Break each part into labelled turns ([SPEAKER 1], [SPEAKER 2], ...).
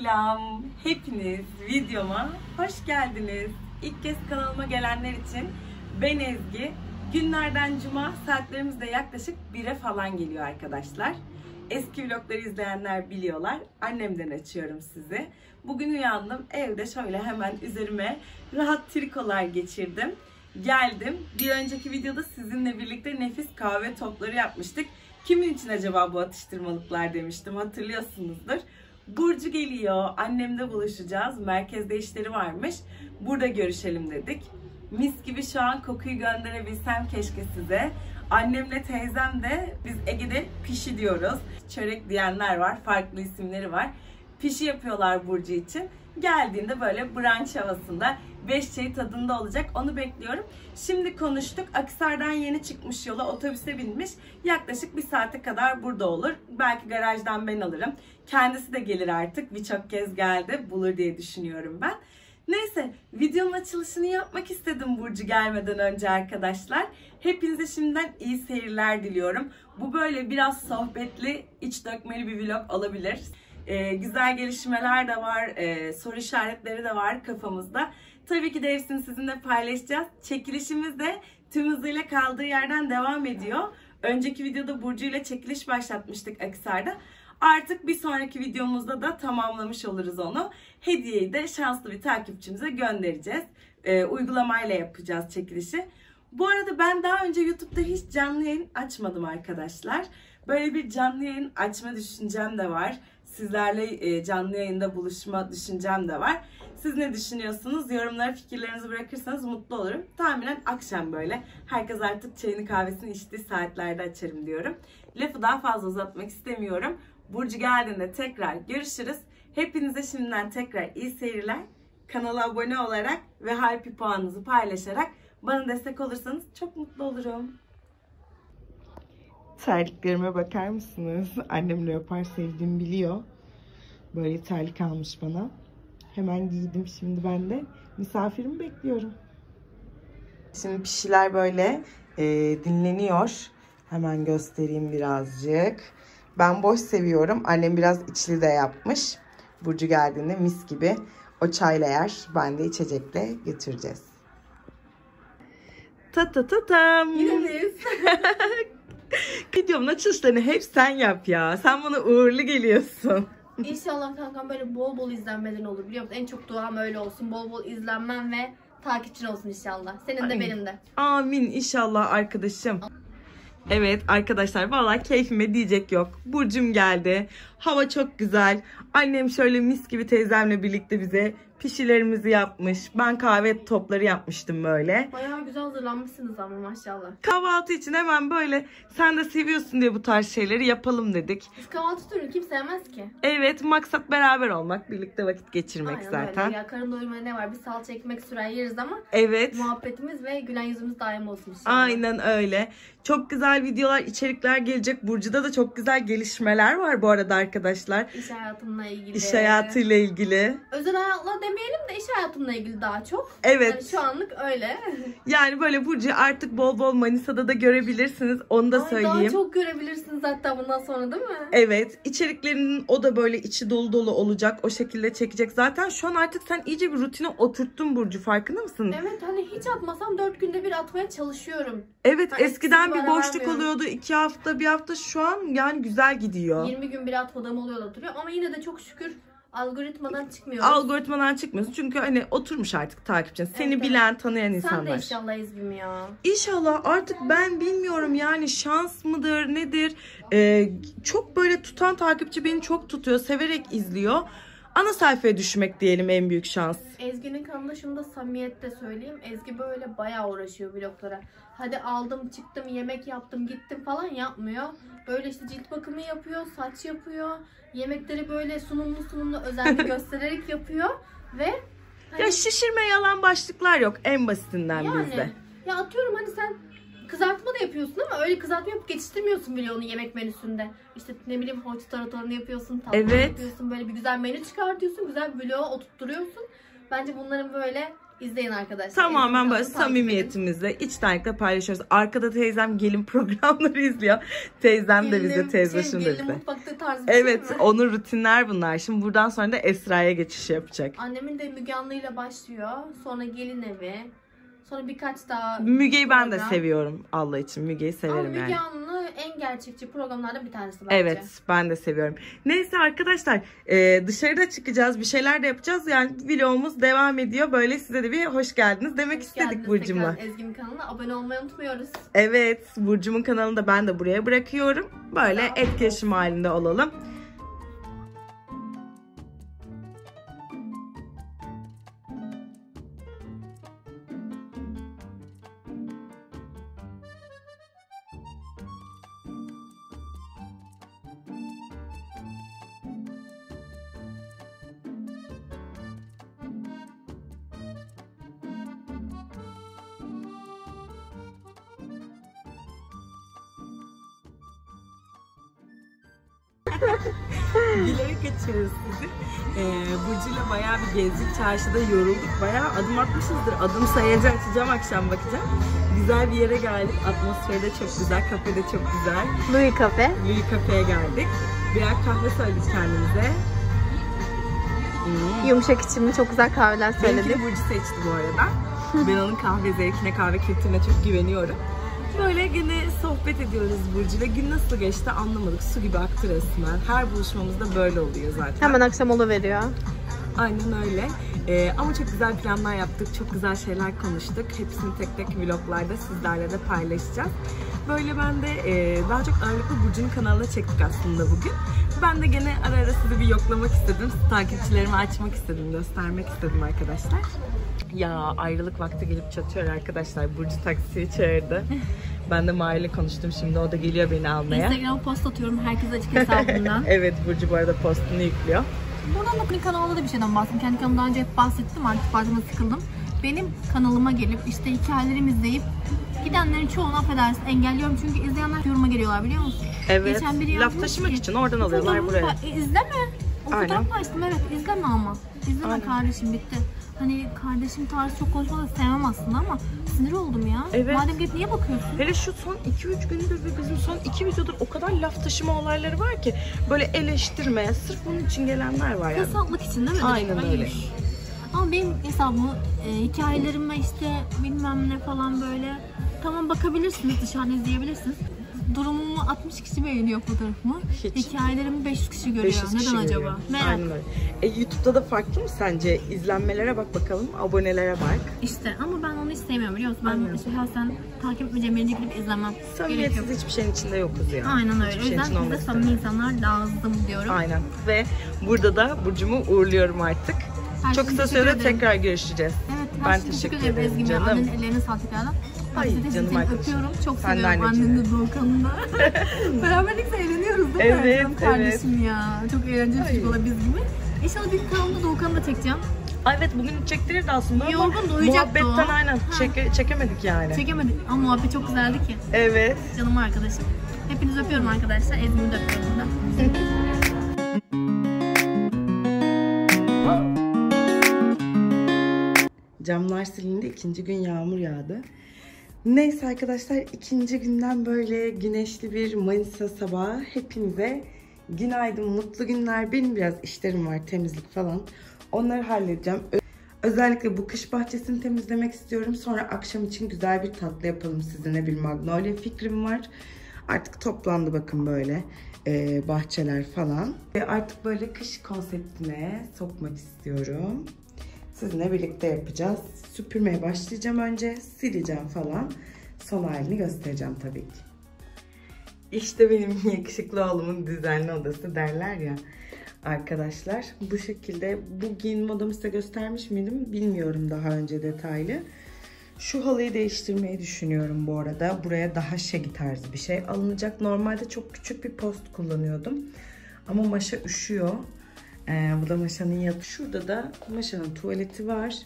[SPEAKER 1] Selam, hepiniz videoma hoş geldiniz. İlk kez kanalıma gelenler için ben Ezgi. Günlerden cuma, saatlerimiz de yaklaşık 1'e falan geliyor arkadaşlar. Eski vlogları izleyenler biliyorlar. Annemden açıyorum sizi. Bugün uyandım, evde şöyle hemen üzerime rahat trikolar geçirdim. Geldim. Bir önceki videoda sizinle birlikte nefis kahve topları yapmıştık. Kimin için acaba bu atıştırmalıklar demiştim, hatırlıyorsunuzdur. Burcu geliyor, annemle buluşacağız. Merkezde işleri varmış. Burada görüşelim dedik. Mis gibi şu an kokuyu gönderebilsem keşke size. Annemle teyzem de biz Ege'de pişi diyoruz. Çörek diyenler var, farklı isimleri var. Pişi yapıyorlar Burcu için. Geldiğinde böyle brunch havasında 5 çayı tadında olacak. Onu bekliyorum. Şimdi konuştuk. Akhisar'dan yeni çıkmış yola. Otobüse binmiş. Yaklaşık 1 saate kadar burada olur. Belki garajdan ben alırım. Kendisi de gelir artık. Birçok kez geldi. Bulur diye düşünüyorum ben. Neyse, videonun açılışını yapmak istedim Burcu gelmeden önce arkadaşlar. Hepinize şimdiden iyi seyirler diliyorum. Bu böyle biraz sohbetli, iç dökmeli bir vlog olabilir. Güzel gelişmeler de var, soru işaretleri de var kafamızda. Tabii ki de hepsini sizinle paylaşacağız. Çekilişimiz de tüm hızıyla kaldığı yerden devam ediyor. Önceki videoda Burcu ile çekiliş başlatmıştık Akhisar'da. Artık bir sonraki videomuzda da tamamlamış oluruz onu. Hediyeyi de şanslı bir takipçimize göndereceğiz. Uygulamayla yapacağız çekilişi. Bu arada ben daha önce YouTube'da hiç canlı yayın açmadım arkadaşlar. Böyle bir canlı yayın açma düşüncem de var. Sizlerle canlı yayında buluşma düşüncem de var. Siz ne düşünüyorsunuz? Yorumlara fikirlerinizi bırakırsanız mutlu olurum. Tahminen akşam böyle. Herkes artık çayını kahvesini içtiği saatlerde açarım diyorum. Lafı daha fazla uzatmak istemiyorum. Burcu geldiğinde tekrar görüşürüz. Hepinize şimdiden tekrar iyi seyirler. Kanala abone olarak ve hype puanınızı paylaşarak bana destek olursanız çok mutlu olurum. Terliklerime bakar mısınız? Annem leopar sevdiğimi biliyor. Böyle terlik almış bana. Hemen giydim şimdi ben de. Misafirimi bekliyorum. Şimdi pişiler böyle dinleniyor. Hemen göstereyim birazcık. Ben boş seviyorum. Annem biraz içli de yapmış. Burcu geldiğinde mis gibi o çayla yer. Ben de içecekle götüreceğiz. Tam.
[SPEAKER 2] Yine
[SPEAKER 1] Videomun açılışlarını hep sen yap ya. Sen bana uğurlu geliyorsun.
[SPEAKER 2] İnşallah kankam böyle bol bol izlenmelerin olur, biliyor musun? En çok duam öyle olsun. Bol bol izlenmem ve takipçin olsun inşallah. Senin de benim de.
[SPEAKER 1] Amin inşallah arkadaşım. Evet arkadaşlar, vallahi keyfime diyecek yok. Burcum geldi. Hava çok güzel. Annem şöyle mis gibi teyzemle birlikte bize pişilerimizi yapmış. Ben kahve topları yapmıştım böyle.
[SPEAKER 2] Bayağı güzel hazırlanmışsınız ama maşallah.
[SPEAKER 1] Kahvaltı için hemen böyle sen de seviyorsun diye bu tarz şeyleri yapalım dedik.
[SPEAKER 2] Biz kahvaltı türünü kim sevmez ki?
[SPEAKER 1] Evet, maksat beraber olmak, birlikte vakit geçirmek.
[SPEAKER 2] Aynen
[SPEAKER 1] zaten.
[SPEAKER 2] Öyle. Ya karın doyurmaya ne var? Bir salça ekmek sürer yeriz ama
[SPEAKER 1] evet.
[SPEAKER 2] Muhabbetimiz ve gülen yüzümüz daim olsun inşallah.
[SPEAKER 1] Aynen öyle. Çok güzel videolar, içerikler gelecek. Burcu'da da çok güzel gelişmeler var bu arada arkadaşlar.
[SPEAKER 2] İş hayatımla ilgili.
[SPEAKER 1] İş hayatıyla ilgili.
[SPEAKER 2] Özel hayatla demeyelim de iş hayatımla ilgili daha çok.
[SPEAKER 1] Evet.
[SPEAKER 2] Yani şu anlık öyle.
[SPEAKER 1] Yani böyle Burcu artık bol bol Manisa'da da görebilirsiniz. Onu da söyleyeyim.
[SPEAKER 2] Daha çok görebilirsiniz hatta bundan sonra, değil mi?
[SPEAKER 1] Evet. İçeriklerinin o da böyle içi dolu dolu olacak. O şekilde çekecek. Zaten şu an artık sen iyice bir rutine oturttun Burcu. Farkında mısın?
[SPEAKER 2] Evet, hani hiç atmasam 4 günde bir atmaya çalışıyorum.
[SPEAKER 1] Evet,
[SPEAKER 2] hani
[SPEAKER 1] eskiden bir boşluk
[SPEAKER 2] vermiyorum.
[SPEAKER 1] oluyordu. 2 hafta, 1 hafta, şu an yani güzel gidiyor.
[SPEAKER 2] 20 gün bir atmadığım oluyor da duruyor ama yine de çok şükür algoritmadan çıkmıyoruz.
[SPEAKER 1] Algoritmadan çıkmıyorsun çünkü hani oturmuş artık takipçin. Seni
[SPEAKER 2] Evet,
[SPEAKER 1] bilen, tanıyan insanlar.
[SPEAKER 2] Sen de inşallah Ezgi'm ya.
[SPEAKER 1] İnşallah, artık ben bilmiyorum yani şans mıdır nedir? Çok böyle tutan takipçi beni çok tutuyor. Severek izliyor. Ana sayfaya düşmek diyelim en büyük şans.
[SPEAKER 2] Ezgi'nin kanalında şunu da samimiyetle söyleyeyim. Ezgi böyle bayağı uğraşıyor vloglara. Hadi aldım çıktım, yemek yaptım gittim falan yapmıyor. Böyle işte cilt bakımı yapıyor, saç yapıyor. Yemekleri böyle sunumlu özenli göstererek yapıyor. Ve hani,
[SPEAKER 1] ya şişirme yalan başlıklar yok en basitinden
[SPEAKER 2] yani,
[SPEAKER 1] bizde.
[SPEAKER 2] Ya atıyorum hani sen kızartma da yapıyorsun ama öyle kızartma yapıp geçiştirmiyorsun bile onu yemek menüsünde. İşte ne bileyim havuç taratorunu yapıyorsun, tatlı
[SPEAKER 1] evet.
[SPEAKER 2] yapıyorsun, böyle bir güzel menü çıkartıyorsun, güzel bir vloğa oturtturuyorsun. Bence bunların böyle İzleyin arkadaşlar.
[SPEAKER 1] Tamamen böyle samimiyetimizle, içtenlikle paylaşıyoruz. Arkada teyzem gelin programları izliyor. Teyzem de bize, teyzeşim de bize.
[SPEAKER 2] Mutfakta tarzı
[SPEAKER 1] Evet, onun rutinler bunlar. Şimdi buradan sonra da Esra'ya geçiş yapacak.
[SPEAKER 2] Annemin de Müge Anlı'yla başlıyor. Sonra Gelin Evi. Sonra birkaç daha
[SPEAKER 1] Müge'yi ben de
[SPEAKER 2] program.
[SPEAKER 1] seviyorum Allah için. Müge'yi severim
[SPEAKER 2] Ama Müge
[SPEAKER 1] yani.
[SPEAKER 2] Anlı en gerçekçi programlardan bir tanesi bence.
[SPEAKER 1] Evet, ben de seviyorum. Neyse arkadaşlar, dışarıda çıkacağız, bir şeyler de yapacağız. Yani vlogumuz devam ediyor. Böyle size de bir hoş geldiniz demek istedik Burcu'ma.
[SPEAKER 2] Ezgi'nin kanalına abone olmayı unutmuyoruz.
[SPEAKER 1] Evet, Burcu'mun kanalını da ben de buraya bırakıyorum. Böyle etkileşim halinde olalım. Bilerek geçiyoruz sizi. Burcu'yla bayağı bir gezdik. Çarşıda yorulduk. Bayağı adım atmışızdır. Adım sayacı açacağım, akşam bakacağım. Güzel bir yere geldik. Atmosferi de çok güzel. Kafe de çok güzel.
[SPEAKER 2] Louis Cafe.
[SPEAKER 1] Louis Cafe'ye geldik. Birer kahve söyledik kendimize.
[SPEAKER 2] Yumuşak içimli çok güzel kahveler söyledik.
[SPEAKER 1] Benimkini Burcu seçti bu arada. Ben onun kahve zevkine, kahve kültürüne çok güveniyorum. Böyle yine sohbet ediyoruz Burcu'yla. Gün nasıl geçti anlamadık. Su gibi aktı resmen. Her buluşmamızda böyle oluyor zaten.
[SPEAKER 2] Hemen akşam oluveriyor.
[SPEAKER 1] Aynen öyle. Ama çok güzel planlar yaptık. Çok güzel şeyler konuştuk. Hepsini tek tek vloglarda sizlerle de paylaşacağız. Böyle ben de daha çok ağırlıklı Burcu'nun kanalına çektik aslında bugün. Ben de gene ara ara sizi bir yoklamak istedim. Takipçilerimi açmak istedim. Göstermek istedim arkadaşlar. Ya ayrılık vakti gelip çatıyor arkadaşlar. Burcu taksiyi çağırdı. Ben de Mahir'le konuştum şimdi. O da geliyor beni almaya.
[SPEAKER 2] Instagram post atıyorum herkes açık hesabından.
[SPEAKER 1] Evet, Burcu bu arada postunu yüklüyor.
[SPEAKER 2] Buradan da kanalda da bir şeyden bahsedeyim. Kendi kanalımdan daha önce hep bahsettim, artık fazla sıkıldım. Benim kanalıma gelip işte hikayelerimi izleyip gidenlerin çoğunu affedersin engelliyorum. Çünkü izleyenler yoruma geliyorlar biliyor musun?
[SPEAKER 1] Evet,
[SPEAKER 2] Geçen biri
[SPEAKER 1] laf taşımak için oradan alıyorlar buraya.
[SPEAKER 2] İzleme. O
[SPEAKER 1] Aynen.
[SPEAKER 2] fotoğraf paylaştım, evet izleme ama. İzleme
[SPEAKER 1] Aynen.
[SPEAKER 2] kardeşim, bitti. Hani kardeşim tarzı çok konuşmadan sevmem aslında ama sinir oldum ya.
[SPEAKER 1] Evet.
[SPEAKER 2] Madem gidip niye bakıyorsun?
[SPEAKER 1] Hele şu son 2-3 gündür ve bizim son 2 videodur o kadar laf taşıma olayları var ki böyle eleştirmeye sırf bunun için gelenler var yani.
[SPEAKER 2] Fesatlık için değil mi?
[SPEAKER 1] Aynen
[SPEAKER 2] Hayır.
[SPEAKER 1] öyle.
[SPEAKER 2] Ama benim hesabımı, hikayelerime işte bilmem ne falan böyle tamam bakabilirsiniz, dışarıda izleyebilirsiniz. Durumumu 60 kişi beğeniyor fotoğrafımı.
[SPEAKER 1] Hiç.
[SPEAKER 2] Hikayelerimi 500 kişi görüyor.
[SPEAKER 1] 500 kişi
[SPEAKER 2] Neden
[SPEAKER 1] görüyor.
[SPEAKER 2] acaba? Merak.
[SPEAKER 1] Aynen öyle. YouTube'da da farklı mı sence? İzlenmelere bak bakalım, abonelere bak.
[SPEAKER 2] İşte ama ben onu hiç sevmiyorum biliyor musun? Ben
[SPEAKER 1] Aynen.
[SPEAKER 2] şahsen takip etmeyeceğim yerince gidip izlemem.
[SPEAKER 1] Samimiyetsiz hiçbir şeyin içinde yokuz ya.
[SPEAKER 2] Aynen öyle.
[SPEAKER 1] Hiçbir
[SPEAKER 2] O
[SPEAKER 1] şeyin
[SPEAKER 2] yüzden
[SPEAKER 1] içinde
[SPEAKER 2] bize
[SPEAKER 1] olmak
[SPEAKER 2] samimi
[SPEAKER 1] istemiyorum.
[SPEAKER 2] insanlar lazım diyorum.
[SPEAKER 1] Aynen. Ve burada da Burcu'mu uğurluyorum artık.
[SPEAKER 2] Her
[SPEAKER 1] Çok
[SPEAKER 2] şey
[SPEAKER 1] kısa
[SPEAKER 2] teşekkür
[SPEAKER 1] sürede
[SPEAKER 2] ederim.
[SPEAKER 1] tekrar görüşeceğiğiz.
[SPEAKER 2] Evet,
[SPEAKER 1] Ben teşekkür ederim
[SPEAKER 2] Ezgi'me.
[SPEAKER 1] canım.
[SPEAKER 2] Annenin ellerine sağlık tekrardan.
[SPEAKER 1] Ay,
[SPEAKER 2] Sizi
[SPEAKER 1] canım
[SPEAKER 2] seni
[SPEAKER 1] arkadaşım.
[SPEAKER 2] öpüyorum. Çok
[SPEAKER 1] Sen de
[SPEAKER 2] seviyorum
[SPEAKER 1] anneciğim.
[SPEAKER 2] annenle Doğukan'ı da. Beraberlikle eğleniyoruz değil mi?
[SPEAKER 1] Evet,
[SPEAKER 2] Canım kardeşim ya. Çok eğlenceli çocuklar biz gibi. İnşallah bir kanalda Doğukan'ı da çekeceğim.
[SPEAKER 1] Ay evet, bugün çektirirdi aslında ama
[SPEAKER 2] Yorgun da uyuyacaktı
[SPEAKER 1] muhabbetten
[SPEAKER 2] o.
[SPEAKER 1] aynen çekemedik yani.
[SPEAKER 2] Çekemedik ama muhabbet çok güzeldi ki.
[SPEAKER 1] Evet.
[SPEAKER 2] Canım arkadaşım. Hepinizi öpüyorum arkadaşlar. Ezgi'mi de öpüyorum burada.
[SPEAKER 1] Camlar silindi. 2. gün yağmur yağdı. Neyse arkadaşlar, 2. günden böyle güneşli bir Manisa sabahı. Hepinize günaydın, mutlu günler. Benim biraz işlerim var, temizlik falan. Onları halledeceğim. Özellikle bu kış bahçesini temizlemek istiyorum. Sonra akşam için güzel bir tatlı yapalım sizinle. Bir magnolia fikrim var. Artık toplandı bakın böyle bahçeler falan. Artık böyle kış konseptine sokmak istiyorum. Sizinle birlikte yapacağız. Süpürmeye başlayacağım önce. Sileceğim falan. Son halini göstereceğim tabii ki. İşte benim yakışıklı oğlumun düzenli odası derler ya. Arkadaşlar bu şekilde, bu giyinme odamı size göstermiş miydim bilmiyorum daha önce detaylı. Şu halıyı değiştirmeyi düşünüyorum bu arada. Buraya daha şegi tarzı bir şey alınacak. Normalde çok küçük bir post kullanıyordum. Ama Maşa üşüyor. Bu da Maşa'nın yatağı. Şurada da Maşa'nın tuvaleti var.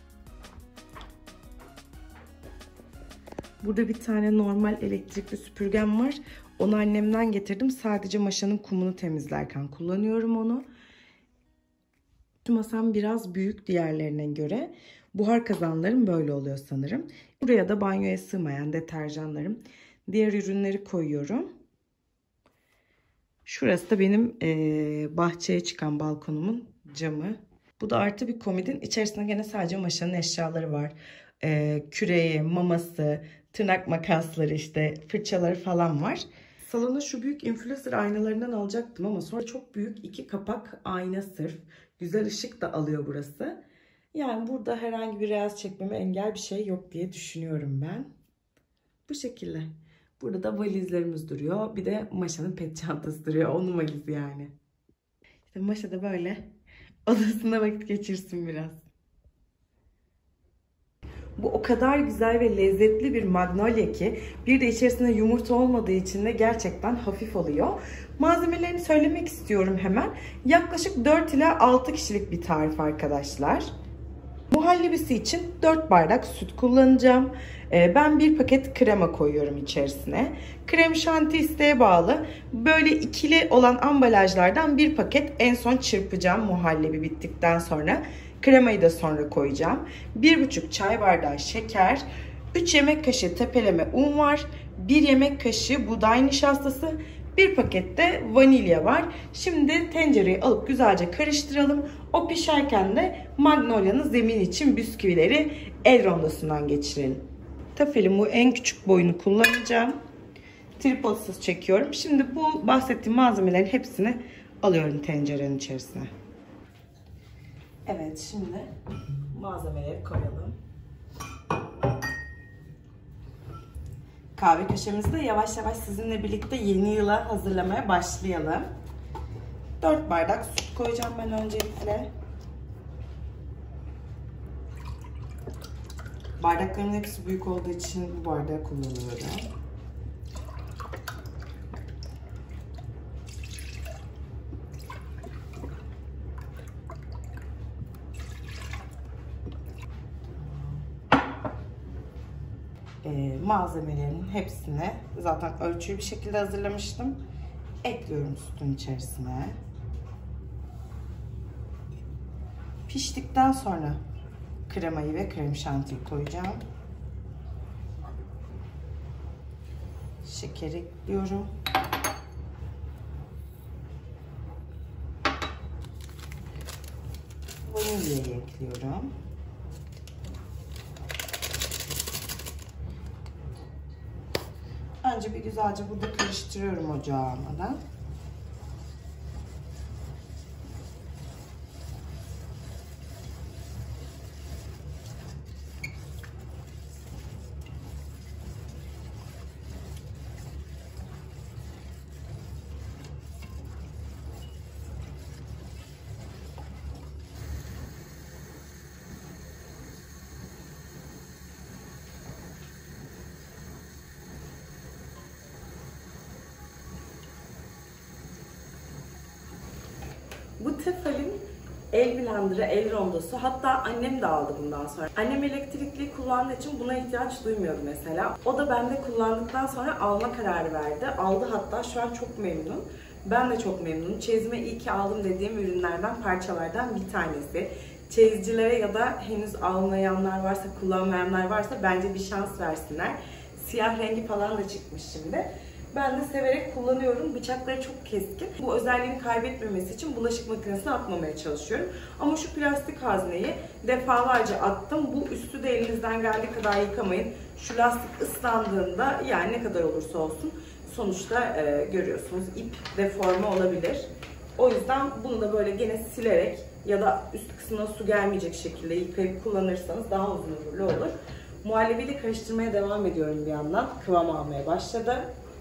[SPEAKER 1] Burada bir tane normal elektrikli süpürgem var. Onu annemden getirdim. Sadece Maşa'nın kumunu temizlerken kullanıyorum onu. Şu masam biraz büyük diğerlerine göre. Buhar kazanlarım böyle oluyor sanırım. Buraya da banyoya sığmayan deterjanlarım, diğer ürünleri koyuyorum. Şurası da benim bahçeye çıkan balkonumun camı. Bu da artı bir komodin. İçerisinde gene sadece Maşa'nın eşyaları var. Küreği, maması, tırnak makasları, işte fırçaları falan var. Salona şu büyük influencer aynalarından alacaktım ama sonra çok büyük 2 kapak ayna sırf. Güzel ışık da alıyor burası. Yani burada herhangi bir reels çekmeme engel bir şey yok diye düşünüyorum ben. Bu şekilde. Burada da valizlerimiz duruyor. Bir de Maşa'nın pet çantası duruyor. Onun valizi yani. İşte Maşa da böyle odasında vakit geçirsin biraz. Bu o kadar güzel ve lezzetli bir magnolia ki bir de içerisinde yumurta olmadığı için de gerçekten hafif oluyor. Malzemelerini söylemek istiyorum hemen. Yaklaşık 4 ila 6 kişilik bir tarif arkadaşlar. Muhallebisi için 4 bardak süt kullanacağım. Ben 1 paket krema koyuyorum içerisine. Krem şanti isteğe bağlı. Böyle ikili olan ambalajlardan 1 paket en son çırpacağım muhallebi bittikten sonra. Kremayı da sonra koyacağım. 1,5 çay bardağı şeker. 3 yemek kaşığı tepeleme un var. 1 yemek kaşığı buğday nişastası. 1 paket de vanilya var. Şimdi tencereyi alıp güzelce karıştıralım. O pişerken de Magnolia'nın zemin için bisküvileri el rondosundan geçirelim. Tafelin bu en küçük boyunu kullanacağım. Tripodsuz çekiyorum. Şimdi bu bahsettiğim malzemelerin hepsini alıyorum tencerenin içerisine. Evet, şimdi malzemeleri koyalım. Kahve köşemizde yavaş yavaş sizinle birlikte yeni yıla hazırlamaya başlayalım. 4 bardak süt koyacağım ben öncelikle. Bardakların hepsi büyük olduğu için bu bardağı kullanıyorum. Malzemelerin hepsini zaten ölçülü bir şekilde hazırlamıştım. Ekliyorum sütün içerisine. Piştikten sonra kremayı ve krem şantiyi koyacağım. Şeker ekliyorum. Vanilyayı ekliyorum. Önce bir güzelce burada karıştırıyorum ocağı almadan. Bu Tefal'in el blenderı, el rondosu. Hatta annem de aldı bundan sonra. Annem elektrikli kullandığı için buna ihtiyaç duymuyordu mesela. O da bende kullandıktan sonra alma kararı verdi. Aldı hatta, şu an çok memnun. Ben de çok memnunum. Çeyizime iyi ki aldım dediğim ürünlerden, parçalardan bir tanesi. Çeyizcilere ya da henüz almayanlar varsa, kullanmayanlar varsa bence bir şans versinler. Siyah rengi falan da çıkmış şimdi. Ben de severek kullanıyorum. Bıçakları çok keskin. Bu özelliğini kaybetmemesi için bulaşık makinesine atmamaya çalışıyorum. Ama şu plastik hazneyi defalarca attım. Bu üstü de elinizden geldiği kadar yıkamayın. Şu lastik ıslandığında, yani ne kadar olursa olsun, sonuçta görüyorsunuz ip deforme olabilir. O yüzden bunu da böyle gene silerek ya da üst kısmına su gelmeyecek şekilde yıkayıp kullanırsanız daha uzun ömürlü olur. Muhallebiyle karıştırmaya devam ediyorum bir yandan. Kıvam almaya başladı.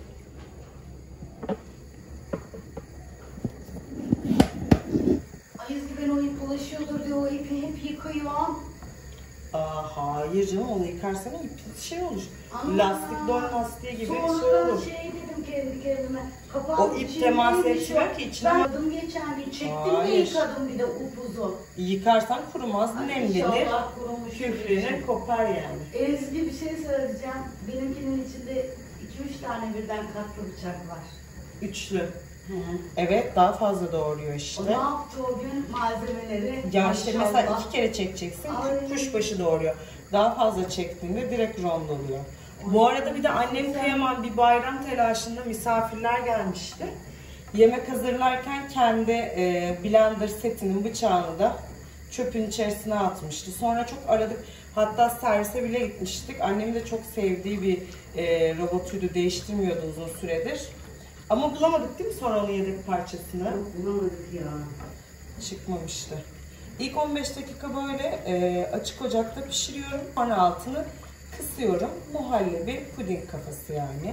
[SPEAKER 3] Ben o ip bulaşıyordur diye o ipi hep yıkıyorum.
[SPEAKER 1] Hayır canım, onu yıkarsan ip şey olur.
[SPEAKER 3] Aa,
[SPEAKER 1] Lastik don lastiği gibi bir şey
[SPEAKER 3] sonra
[SPEAKER 1] olur.
[SPEAKER 3] şey dedim kendi kendime.
[SPEAKER 1] O ip temas etmiyor ki içine.
[SPEAKER 3] Ben yıkadım geçen gün, çektim de yıkadım bir de upuzun.
[SPEAKER 1] Yıkarsan kurumaz, nemlenir.
[SPEAKER 3] İnşallah kurumuş.
[SPEAKER 1] Küflenir, kopar yani.
[SPEAKER 3] Ezgi, bir şey söyleyeceğim. Benimkinin içinde 2-3 tane birden katlı bıçak var.
[SPEAKER 1] Üçlü.
[SPEAKER 4] Evet, daha fazla doğuruyor işte.
[SPEAKER 5] O ne yaptı o gün malzemeleri?
[SPEAKER 4] Ya işte mesela
[SPEAKER 5] Maşallah.
[SPEAKER 4] 2 kere çekeceksin,
[SPEAKER 5] Ay.
[SPEAKER 4] kuşbaşı doğuruyor. Daha fazla çektiğinde direkt rondoluyor. Bu arada bir de annem kıyamam, bir bayram telaşında misafirler gelmişti. Yemek hazırlarken kendi blender setinin bıçağını da çöpün içerisine atmıştı. Sonra çok aradık. Hatta servise bile gitmiştik. Annemin de çok sevdiği bir robotuydu. Değiştirmiyordu uzun süredir. Ama bulamadık değil mi sonra onun yedek parçasını?
[SPEAKER 5] Yok, bulamadık ya.
[SPEAKER 4] Çıkmamıştı. İlk 15 dakika böyle açık ocakta pişiriyorum. Sonra altını kısıyorum. Muhallebi puding kafası yani.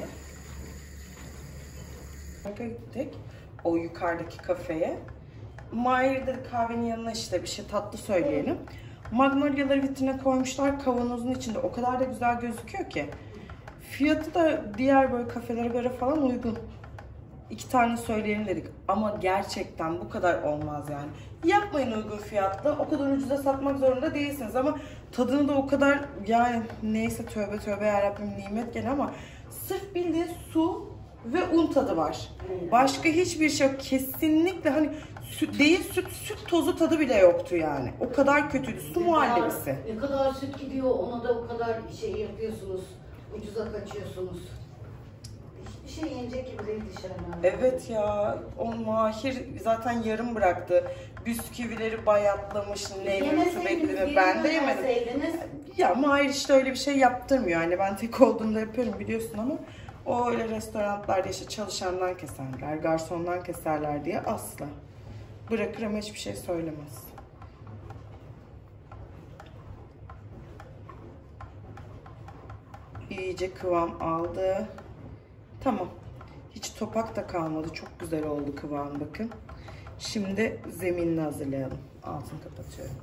[SPEAKER 4] Gittik o yukarıdaki kafeye. Mahir dedi kahvenin yanına işte bir şey tatlı söyleyelim. Magnolyaları vitrine koymuşlar kavanozun içinde. O kadar da güzel gözüküyor ki. Fiyatı da diğer böyle kafelere göre falan uygun. 2 tane söyleyelim dedik. Ama gerçekten bu kadar olmaz yani. Yapmayın uygun fiyatla. O kadar ucuza satmak zorunda değilsiniz ama tadını da o kadar yani neyse tövbe tövbe yarabbim nimet gene ama sırf bildiğin su ve un tadı var. Başka hiçbir şey yok. Kesinlikle hani süt değil süt tozu tadı bile yoktu yani. O kadar kötüydü. Su muhallebisi.
[SPEAKER 5] Ne kadar süt gidiyor ona da o kadar şey yapıyorsunuz. Ucuza kaçıyorsunuz. Hiçbir şey yenecek gibi değil dışarıdan.
[SPEAKER 4] Evet ya, o Mahir zaten yarım bıraktı. Bisküvileri bayatlamış, neyini su bekledi. Ben de yemedim. Ya Mahir işte öyle bir şey yaptırmıyor. Yani ben tek olduğumda yapıyorum biliyorsun ama o öyle restoranlarda işte çalışandan keserler, garsondan keserler diye asla. Bırakır ama hiçbir şey söylemez. İyice kıvam aldı. Tamam. Hiç topak da kalmadı. Çok güzel oldu kıvam bakın. Şimdi zeminini hazırlayalım. Altını kapatıyorum.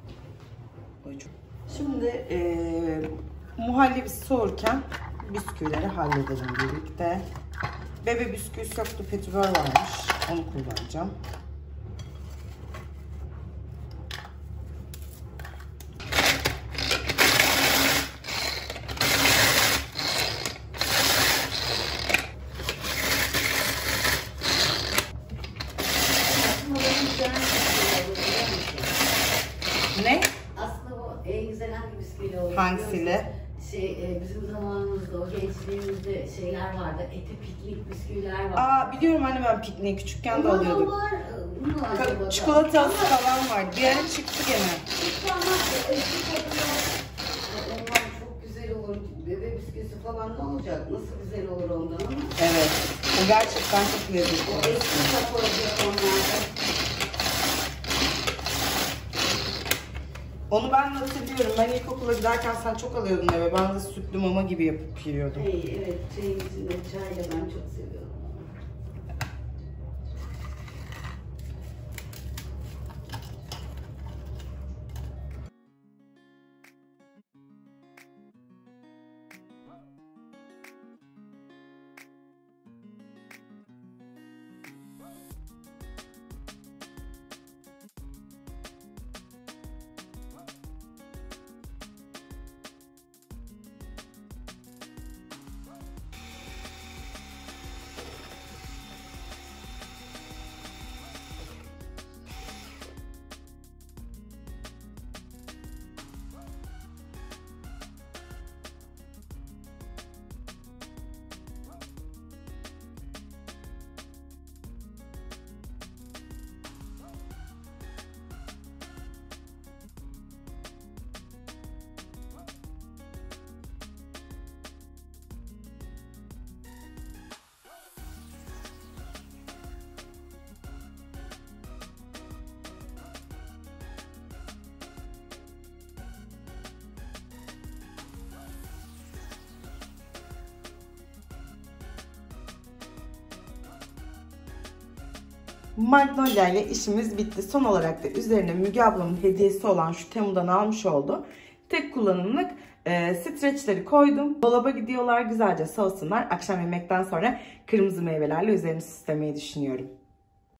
[SPEAKER 4] Şimdi muhallebisi soğurken bisküvileri halledelim birlikte. Bebe bisküvi söktü petibör varmış. Onu kullanacağım. Ne?
[SPEAKER 5] Aslında bu en güzel hangi bisküviyle olur?
[SPEAKER 4] Hangisiyle?
[SPEAKER 5] Bizim zamanımızda, o gençliğimizde şeyler vardı. Eti piknik bisküviler vardı.
[SPEAKER 4] Aa biliyorum anne ben pikniği küçükken de
[SPEAKER 5] Bunlar
[SPEAKER 4] alıyorduk.
[SPEAKER 5] var, bunlar acaba?
[SPEAKER 4] Çikolatalı falan var. Bir ara çıktı gene.
[SPEAKER 5] Onlar çok güzel olur. Bebe bisküvisi falan ne olacak? Nasıl güzel olur ondan ama.
[SPEAKER 4] Evet. O gerçekten çok lezzetli.
[SPEAKER 5] O eski kap olacak onlarda.
[SPEAKER 4] Onu ben de hatırlıyorum. Ben ilkokula giderken sen çok alıyordun eve. Ben de sütlü mama gibi yapıp yiyordum.
[SPEAKER 5] Evet, çayın içinde çayla ben çok seviyorum.
[SPEAKER 4] Magnolia ile işimiz bitti. Son olarak da üzerine Müge ablamın hediyesi olan şu Temu'dan almış olduğu tek kullanımlık streçleri koydum. Dolaba gidiyorlar güzelce soğusunlar. Akşam yemekten sonra kırmızı meyvelerle üzerini süslemeyi düşünüyorum.